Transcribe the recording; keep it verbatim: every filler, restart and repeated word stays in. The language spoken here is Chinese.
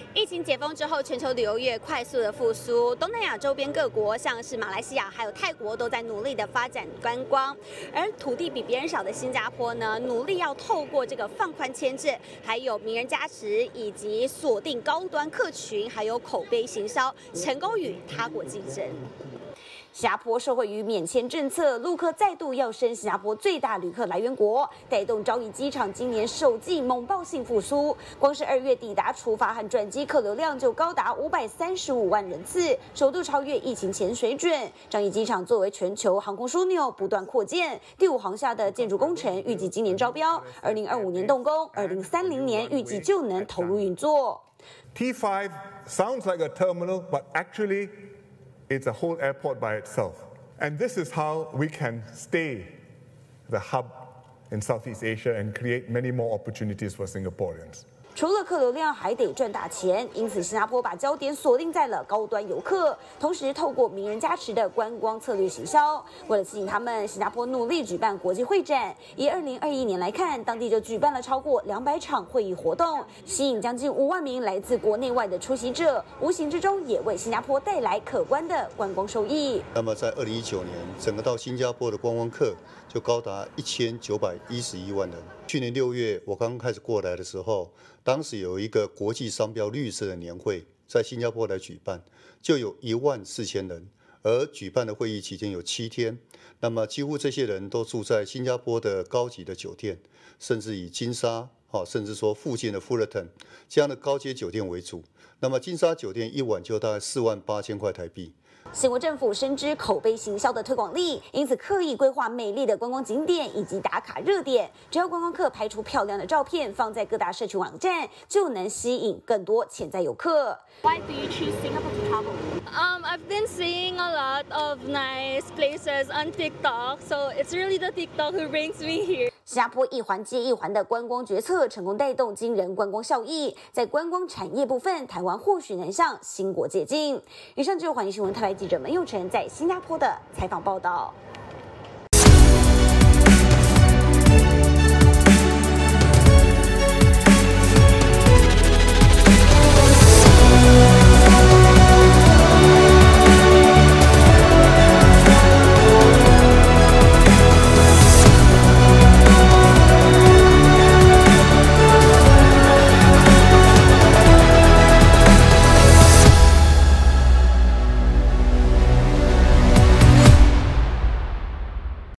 疫情解封之后，全球旅游业快速的复苏，东南亚周边各国，像是马来西亚还有泰国，都在努力的发展观光。而土地比别人少的新加坡呢，努力要透过这个放宽签证，还有名人加持，以及锁定高端客群，还有口碑行销，成功与他国竞争。 新加坡受惠于免签政策，陆客再度要升新加坡最大旅客来源国，带动樟宜机场今年首季猛爆性复苏。光是二月抵达、出发和转机客流量就高达五百三十五万人次，首度超越疫情前水准。樟宜机场作为全球航空枢纽，不断扩建。第五航厦的建筑工程预计今年招标，二零二五年动工，二零三零年预计就能投入运作。 T five sounds like a terminal, but actually. It's a whole airport by itself. And this is how we can stay the hub in Southeast Asia and create many more opportunities for Singaporeans. 除了客流量，还得赚大钱，因此新加坡把焦点锁定在了高端游客，同时透过名人加持的观光策略行销。为了吸引他们，新加坡努力举办国际会展。以二零二一年来看，当地就举办了超过两百场会议活动，吸引将近五万名来自国内外的出席者，无形之中也为新加坡带来可观的观光收益。 那么在二零一九年，整个到新加坡的观光客就高达一千九百一十一万人。去年六月我刚开始过来的时候，当时有一个国际商标绿色的年会在新加坡来举办，就有一万四千人，而举办的会议期间有七天，那么几乎这些人都住在新加坡的高级的酒店，甚至以金沙，哦，甚至说附近的富勒顿这样的高阶酒店为主。那么金沙酒店一晚就大概四万八千块台币。 新国政府深知口碑行销的推广力，因此刻意规划美丽的观光景点以及打卡热点。只要观光客拍出漂亮的照片，放在各大社群网站，就能吸引更多潜在游客。Why do you choose Singapore to travel? Um, I've been seeing a lot of nice places on TikTok, so it's really the TikTok who brings me here. 新加坡一环接一环的观光决策，成功带动惊人观光效益。在观光产业部分，台湾或许能向新国借鉴。以上就是环球新闻特派记者门佑成在新加坡的采访报道。